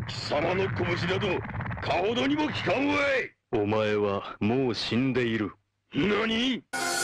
貴様の拳などかほどにも効かんわい。 お前はもう死んでいる。 何？